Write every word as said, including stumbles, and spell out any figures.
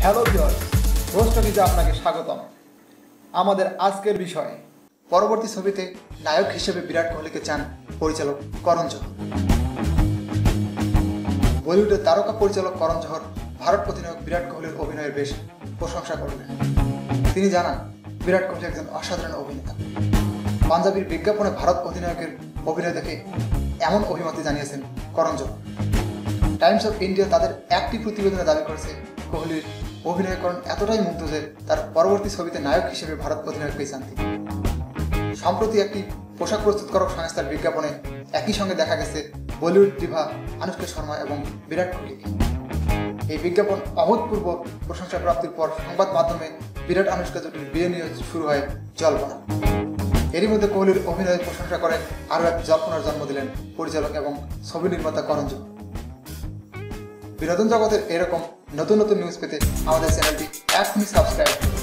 Hello viewers, রোস্টকিজে আপনাকে স্বাগতম। আমাদের আজকের বিষয়, পরবর্তী ছবিতে নায়ক হিসেবে বিরাট কোহলিকে চান পরিচালক করণ জোহর। বলিউডের তারকা পরিচালক করণ জোহর ভারত অধিনায়ক বিরাট কোহলির অভিনয়ের বেশ প্রশংসা করলেন। তিনি জানান, বিরাট কোহলি একজন অসাধারণ অভিনেতা। পাঞ্জাবির বিজ্ঞাপনে ভারত অধিনায়কের অভিনয় দেখে এমন অভিমত জানিয়েছেন Karan Johar. Times of India তাদের একটি প্রতিবেদনে দাবি করেছে, কোহলির অভিনয়করণ এতটাই মুগ্ধ যে তার পরবর্তী ছবিতে নায়ক হিসেবে ভারত অধিনায়ককে চান তিনি। সম্প্রতি একটি পোশাক প্রস্তুতকারক সংস্থার বিজ্ঞাপনে একই সঙ্গে দেখা গেছে বলিউড ডিভা অনুষ্কা শর্মা এবং বিরাট কোহলিকে। এই বিজ্ঞাপন অভূতপূর্ব প্রশংসা প্রাপ্তির পর সংবাদ মাধ্যমে বিরাট অনুষ্কা জুটির বিয়ে নিয়ে শুরু হয় জল্পনা। এরই মধ্যে কোহলির অভিনয়ের প্রশংসা করে আরও এক জল্পনার জন্ম দিলেন পরিচালক এবং ছবি নির্মাতা করণ জোহর। বিনোদন জগতের এরকম নতুন নতুন নিউজ পেতে আমাদের চ্যানেলটি এখনই সাবস্ক্রাইব করুন।